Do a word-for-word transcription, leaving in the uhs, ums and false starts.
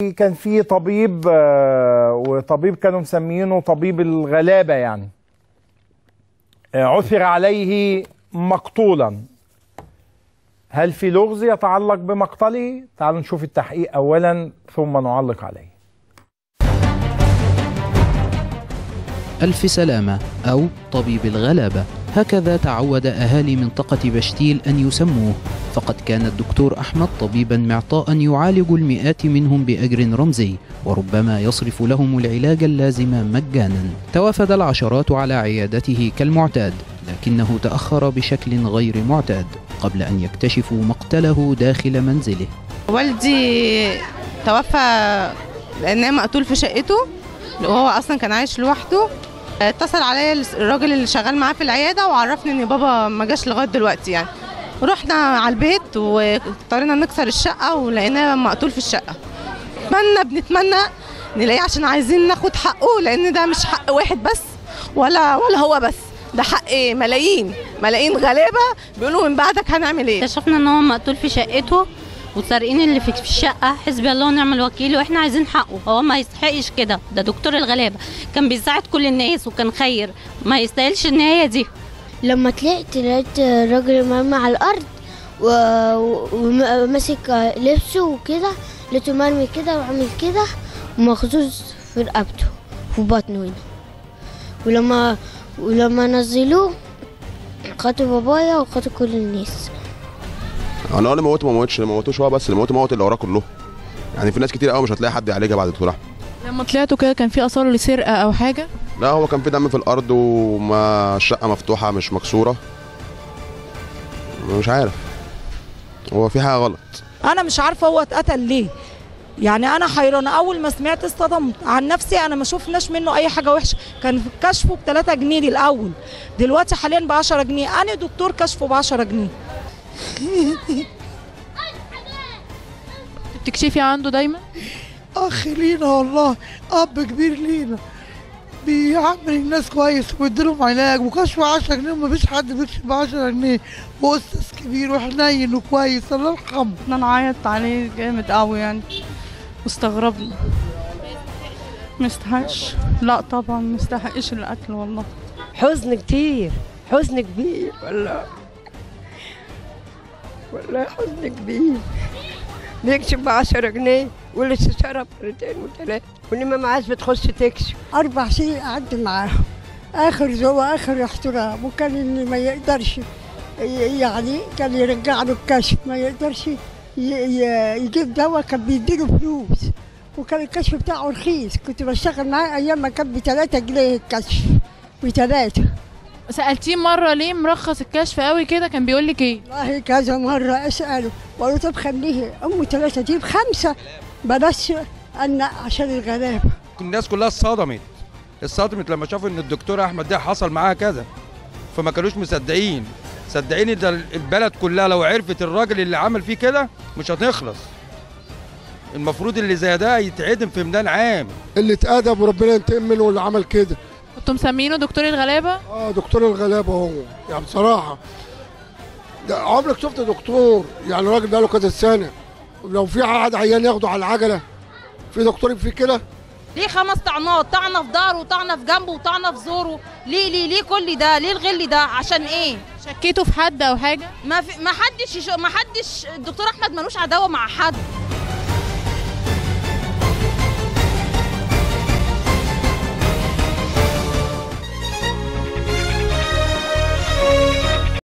كان في طبيب وطبيب كانوا مسمينه طبيب الغلابة، يعني عثر عليه مقتولا. هل في لغز يتعلق بمقتله؟ تعالوا نشوف التحقيق أولا ثم نعلق عليه. ألف سلامة أو طبيب الغلابة، هكذا تعود أهالي منطقة بشتيل أن يسموه، فقد كان الدكتور أحمد طبيبا معطاء يعالج المئات منهم بأجر رمزي، وربما يصرف لهم العلاج اللازم مجانا. توافد العشرات على عيادته كالمعتاد، لكنه تأخر بشكل غير معتاد قبل أن يكتشفوا مقتله داخل منزله. والدي توفى لأنه مقتول في شقته، وهو أصلا كان عايش لوحده. اتصل عليا الراجل اللي شغال معاه في العيادة وعرفني إن بابا ما جاش لغاية دلوقتي. يعني رحنا على البيت واضطرينا نكسر الشقة ولقيناه مقتول في الشقة. بنتمنى بنتمنى نلاقيه عشان عايزين ناخد حقه، لأن ده مش حق واحد بس ولا ولا هو بس، ده حق ملايين ملايين غلابة بيقولوا من بعدك هنعمل ايه. اكتشفنا ان هو مقتول في شقته وسارقين اللي في الشقه، حسبي الله ونعم الوكيل، واحنا عايزين حقه. هو ما يستحقش كده، ده دكتور الغلابه، كان بيساعد كل الناس وكان خير، ما يستاهلش النهايه دي. لما طلعت لقيت الراجل مرمي على الارض وماسك لبسه وكده، لقيته مرمي كده وعامل كده ومخزوز في رقبته في بطنه هنا. ولما ولما نزلوه خدوا بابايا وخدوا كل الناس. انا اللي موته ما موتش، اللي موتوش هو بس، اللي موته موت اللي وراه كله. يعني في ناس كتير قوي مش هتلاقي حد يعالجها بعد دكتور احمد. لما طلعتوا كده كان في اثار لسرقه او حاجه؟ لا، هو كان في دم في الارض وما الشقه مفتوحه مش مكسوره. مش عارف، هو في حاجه غلط. انا مش عارفه هو اتقتل ليه، يعني انا حيرانه. اول ما سمعت اصطدمت. عن نفسي انا ما شفناش منه اي حاجه وحشه. كان في كشفه ب ثلاثة جنيه الاول، دلوقتي حاليا ب عشرة جنيه. انا دكتور كشفه ب عشرة جنيه. بتكشفي عنده دايما؟ اخ لينا والله، اب كبير لينا، بيعمل الناس كويس وبيديلهم علاج وكشف عشرة جنيه، ومفيش حد بيكشف ب عشرة جنيه، واستاذ كبير وحنين وكويس الله يرحمه. احنا نعيط عليه جامد قوي يعني، واستغربنا. ما يستحقش، لا طبعا ما يستحقش القتل والله. حزن كتير، حزن كبير والله، والله حزن كبير. بيكشف ب عشرة جنيه ولسه شرب مرتين وثلاثة، ولما معاش بتخش تكشف. أربع سنين قعدت معاهم، آخر ذوق آخر احترام، وكان اللي ما يقدرش يعني كان يرجع له الكشف، ما يقدرش يجيب دواء كان بيديله فلوس، وكان الكشف بتاعه رخيص. كنت بشتغل معاه أيام ما كان بثلاثة جنيه الكشف، بثلاثة. سألتيه مرة ليه مرخص الكشف قوي كده؟ كان بيقول لك ايه؟ والله كذا مرة أسأله وأقول له طب خليه أم ثلاثة دي بخمسة بلاش أنا عشان الغلابة. الناس كلها اتصدمت اتصدمت لما شافوا إن الدكتور أحمد ده حصل معاه كذا، فما كانوش مصدقين. صدقيني ده البلد كلها لو عرفت الراجل اللي عمل فيه كده مش هتخلص. المفروض اللي زي ده يتعدم في ميدان عام. اللي اتأدب وربنا ينتقم منه اللي عمل كده. كنتوا مسمينه دكتور الغلابه؟ اه دكتور الغلابه هو، يعني بصراحه ده عمرك شفت دكتور يعني راجل بقاله كذا سنه لو في حد عيان ياخده على العجله؟ في دكتور في كده؟ ليه خمس طعنات؟ طعنه في ظهره وطعنه في جنبه وطعنه في زوره، ليه ليه ليه كل ده؟ ليه الغل ده؟ عشان ايه؟ شكيتوا في حد او حاجه؟ ما في ما حدش ما حدش الدكتور احمد ملوش عداوه مع حد.